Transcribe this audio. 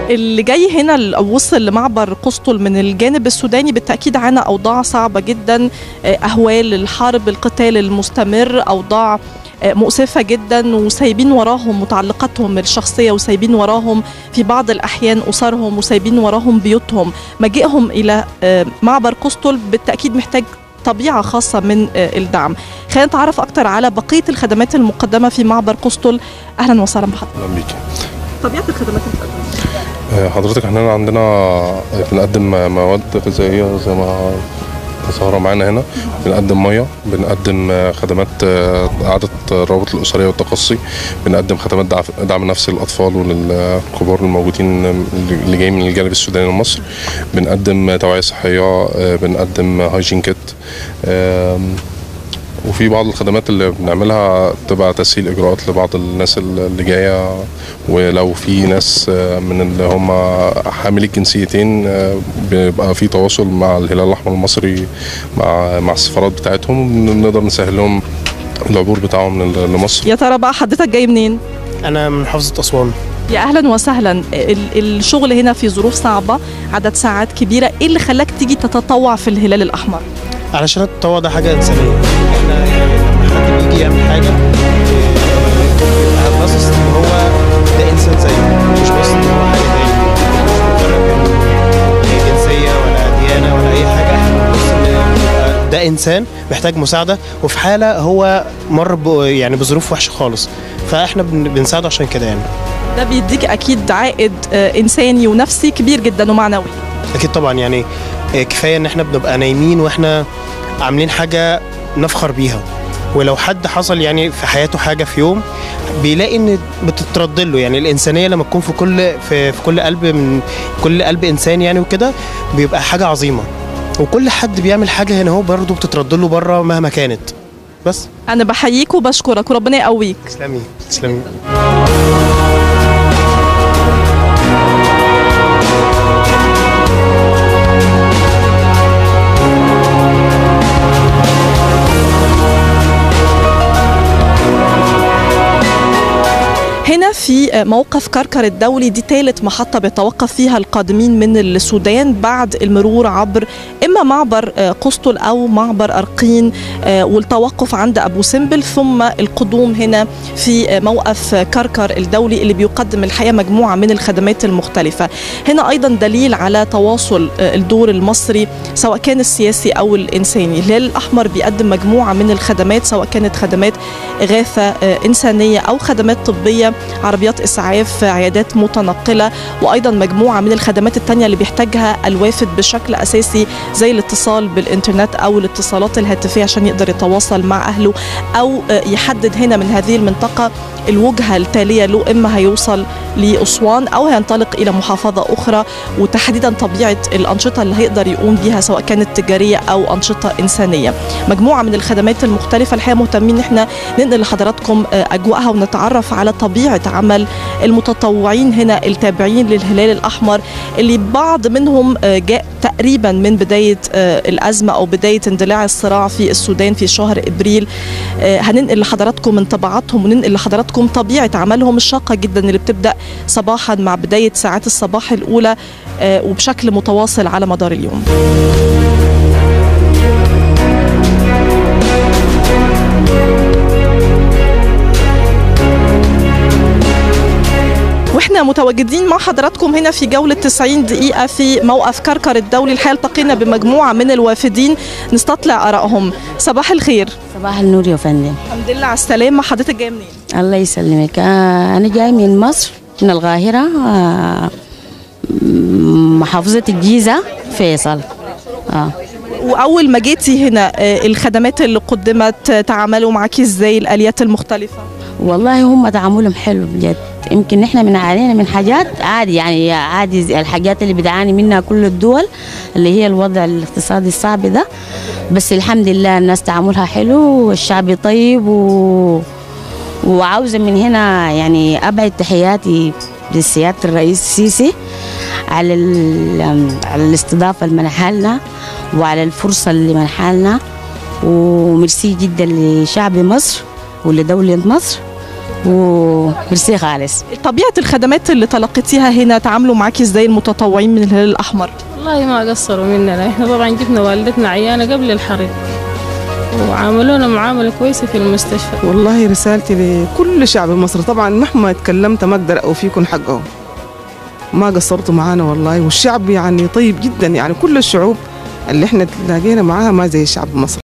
اللي جاي هنا أو وصل لمعبر قسطل من الجانب السوداني بالتأكيد عانى أوضاع صعبة جدا، أهوال الحرب، القتال المستمر، أوضاع مؤسفة جدا، وسايبين وراهم متعلقاتهم الشخصية، وسايبين وراهم في بعض الأحيان أسرهم، وسايبين وراهم بيوتهم. مجيئهم إلى معبر قسطل بالتأكيد محتاج طبيعة خاصة من الدعم. خلينا نتعرف أكتر على بقية الخدمات المقدمة في معبر قسطل. أهلا وسهلا بحضرتك. أهلا بيكي. طبيعة الخدمات المقدمة حضرتك احنا عندنا بنقدم مواد غذائية زي ما سهرة معانا هنا، بنقدم مية، بنقدم خدمات إعادة الروابط الأسرية والتقصي، بنقدم خدمات دعم نفسي للأطفال وللكبار الموجودين اللي جايين من الجانب السوداني لمصر، بنقدم توعية صحية، بنقدم هايجين كيت، وفي بعض الخدمات اللي بنعملها تبقى تسهيل إجراءات لبعض الناس اللي جاية، ولو في ناس من اللي هم حاملي الجنسيتين بيبقى في تواصل مع الهلال الأحمر المصري مع السفارات بتاعتهم، نقدر نسهل لهم العبور بتاعهم لمصر. يا ترى بقى حضرتك جاي منين؟ أنا من محافظة أسوان. يا أهلا وسهلا. الشغل هنا في ظروف صعبة، عدد ساعات كبيرة، إيه اللي خلاك تيجي تتطوع في الهلال الأحمر؟ علشان التطوع ده حاجة إنسانية. احنا يعني لما حد بيجي يعمل حاجة بيبقى باصص إن هو ده إنسان زيه، مش باصص إن هو حاجة تاني، مش مجرد جنسية ولا ديانة ولا أي حاجة. احنا بنبص إن ده إنسان محتاج مساعدة، وفي حالة هو مر يعني بظروف وحشة خالص، فاحنا بنساعده عشان كده. يعني ده بيديك أكيد عائد إنساني ونفسي كبير جدا ومعنوي. أكيد طبعا. يعني كفاية إن احنا بنبقى نايمين وإحنا عاملين حاجة نفخر بيها، ولو حد حصل يعني في حياته حاجة في يوم بيلاقي إن بتترد له. يعني الإنسانية لما تكون في كل قلب، من كل قلب إنسان يعني، وكده بيبقى حاجة عظيمة. وكل حد بيعمل حاجة هنا هو برضه بتترد له بره مهما كانت. بس أنا بحييك وبشكرك وربنا يقويك. تسلمي تسلمي. هنا في موقف كركر الدولي، دي ثالث محطة بيتوقف فيها القادمين من السودان بعد المرور عبر إما معبر قسطل أو معبر أرقين، والتوقف عند أبو سمبل، ثم القدوم هنا في موقف كركر الدولي اللي بيقدم الحقيقة مجموعة من الخدمات المختلفة. هنا أيضا دليل على تواصل الدور المصري سواء كان السياسي أو الإنساني. الهلال الأحمر بيقدم مجموعة من الخدمات، سواء كانت خدمات إغاثة إنسانية أو خدمات طبية، عربيات إسعاف، عيادات متنقلة، وأيضا مجموعة من الخدمات التانية اللي بيحتاجها الوافد بشكل أساسي، زي الاتصال بالإنترنت أو الاتصالات الهاتفية عشان يقدر يتواصل مع أهله، أو يحدد هنا من هذه المنطقة الوجهة التالية له، إما هيوصل لأسوان أو هينطلق إلى محافظة أخرى، وتحديدا طبيعة الأنشطة اللي هيقدر يقوم بها سواء كانت تجارية أو أنشطة إنسانية. مجموعة من الخدمات المختلفة الحقيقة مهتمين إحنا ننقل لحضراتكم أجواءها ونتعرف على طبيعة عمل المتطوعين هنا التابعين للهلال الأحمر، اللي بعض منهم جاء تقريبا من بداية الأزمة أو بداية اندلاع الصراع في السودان في شهر إبريل. هننقل لحضراتكم انطباعاتهم وننقل لحضراتكم طبيعة عملهم الشاقة جدا اللي بتبدأ صباحا مع بداية ساعات الصباح الأولى وبشكل متواصل على مدار اليوم. واحنا متواجدين مع حضراتكم هنا في جولة 90 دقيقة في موقف كركر الدولي. الحقيقة التقينا بمجموعة من الوافدين نستطلع آرائهم. صباح الخير. صباح النور يا فندم. الحمد لله على السلامة. حضرتك جاية منين؟ الله يسلمك. أنا جاي من مصر، من القاهرة، محافظة الجيزة، فيصل. وأول ما جيتي هنا الخدمات اللي قدمت تعاملوا معاكي ازاي، الآليات المختلفة؟ والله هم تعاملهم حلو بجد. يمكن احنا علينا من حاجات عادي، يعني عادي الحاجات اللي بتعاني منها كل الدول، اللي هي الوضع الاقتصادي الصعب ده، بس الحمد لله الناس تعاملها حلو والشعب طيب وعاوزة من هنا يعني أبعد تحياتي لسيادة الرئيس السيسي على الاستضافة اللي منحها لنا وعلى الفرصة اللي منحها لنا، وميرسي جدا لشعب مصر ولدولة مصر، وميرسي خالص. طبيعة الخدمات اللي تلقيتيها هنا تعاملوا معاكي ازاي المتطوعين من الهلال الأحمر؟ والله ما قصروا مننا، احنا طبعا جبنا والدتنا عيانة قبل الحريق وعاملونا معاملة كويسة في المستشفى. والله رسالتي لكل شعب مصر، طبعا مهما تكلمت ما اقدر اوفيكم حقهم، ما قصرتوا معانا والله، والشعب يعني طيب جدا، يعني كل الشعوب اللي احنا تلاقينا معاها ما زي شعب مصر.